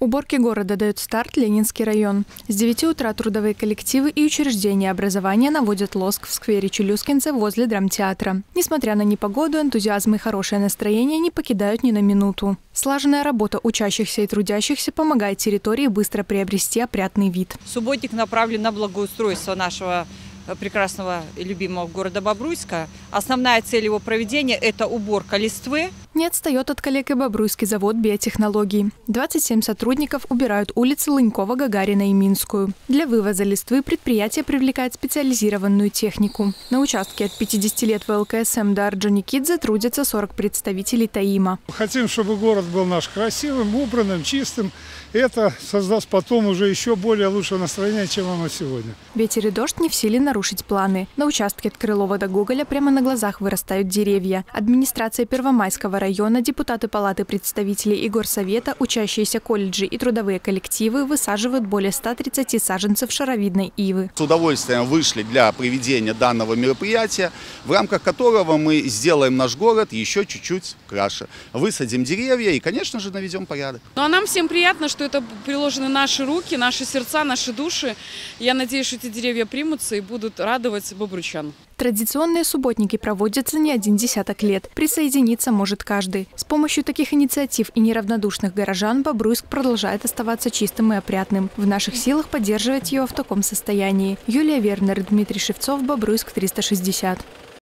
Уборке города дает старт Ленинский район. С 9 утра трудовые коллективы и учреждения образования наводят лоск в сквере Челюскинце возле драмтеатра. Несмотря на непогоду, энтузиазм и хорошее настроение не покидают ни на минуту. Слаженная работа учащихся и трудящихся помогает территории быстро приобрести опрятный вид. Субботник направлен на благоустройство нашего прекрасного и любимого города Бобруйска. Основная цель его проведения – это уборка листвы. Не отстает от коллег и Бобруйский завод биотехнологий. 27 сотрудников убирают улицы Лынькова, Гагарина и Минскую. Для вывоза листвы предприятие привлекает специализированную технику. На участке от 50 лет ВЛКСМ до Орджоникидзе трудятся 40 представителей ТАИМа. Хотим, чтобы город был наш красивым, убранным, чистым. Это создаст потом уже еще более лучшее настроение, чем оно сегодня. Ветер и дождь не в силе нарушить планы. На участке от Крылова до Гоголя прямо на глазах вырастают деревья. Администрация Первомайского района, депутаты Палаты представителей и Горсовета, учащиеся колледжи и трудовые коллективы высаживают более 130 саженцев шаровидной ивы. С удовольствием вышли для проведения данного мероприятия, в рамках которого мы сделаем наш город еще чуть-чуть краше. Высадим деревья и, конечно же, наведем порядок. Ну а нам всем приятно, что это приложены наши руки, наши сердца, наши души. Я надеюсь, что эти деревья примутся и будут радовать бобручан. Традиционные субботники проводятся не один десяток лет. Присоединиться может каждый. С помощью таких инициатив и неравнодушных горожан Бобруйск продолжает оставаться чистым и опрятным. В наших силах поддерживать его в таком состоянии. Юлия Вернер, Дмитрий Шевцов, Бобруйск 360.